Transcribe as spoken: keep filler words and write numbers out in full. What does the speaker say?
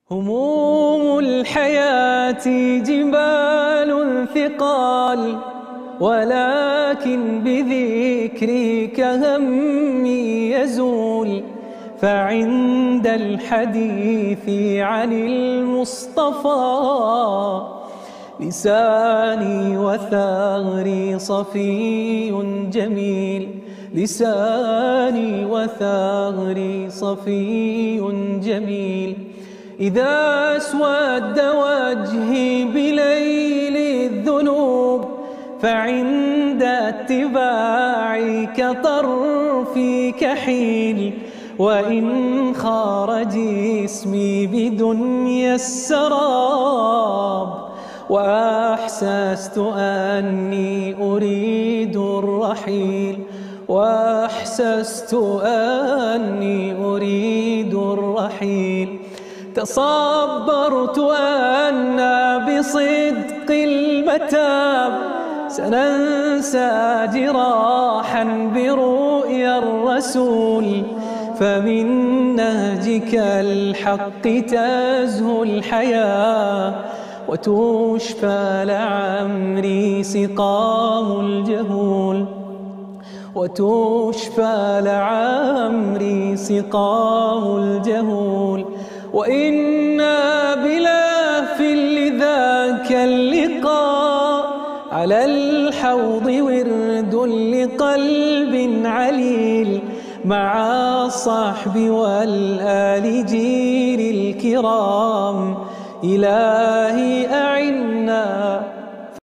هموم الحياة جبال ثقال، ولكن بذكرك همي يزول. فعند الحديث عن المصطفى لساني وثغري صفي جميل، لساني وثغري صفي جميل. إذا اسود وجهي بليل الذنوب فعند اتباعك طرفي كحيل. وإن خار جسمي بدنيا السراب وأحسست أني أريد الرحيل، وأحسست أني أريد الرحيل. تصبرت أن بصدق المتاب سننسى جراحا برؤيا الرسول. فمن نهجك الحق تزهو الحياة وتشفى لعمري سقاه الجهول، وتشفى لعمري سقاه الجهول. وإنا بلاف لذاك اللقاء على الحوض ورد لقلب عليل، مع الصحب والآل جيل الكرام. إلهي أعنا